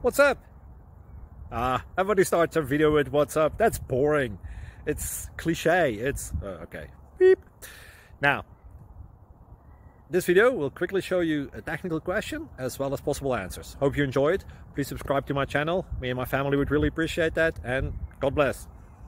What's up? Everybody starts a video with what's up. That's boring. It's cliche. It's okay. Beep. Now, this video will quickly show you a technical question as well as possible answers. Hope you enjoyed. Please subscribe to my channel. Me and my family would really appreciate that, and God bless.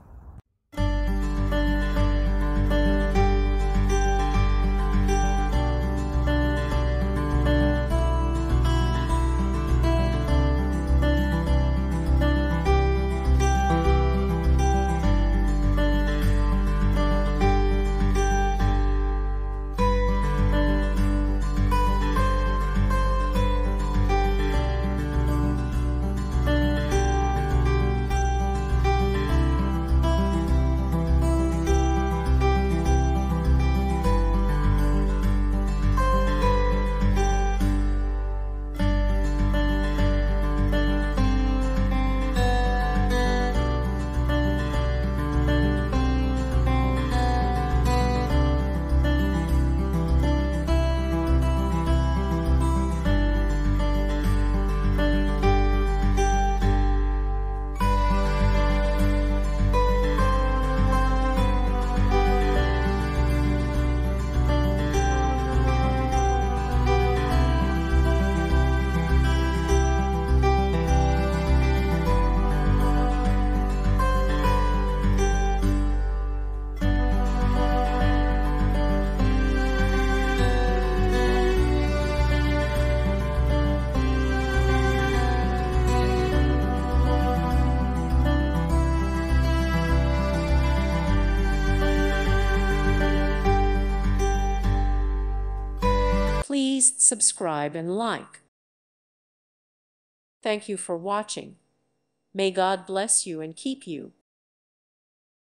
Please subscribe and like. Thank you for watching. May God bless you and keep you.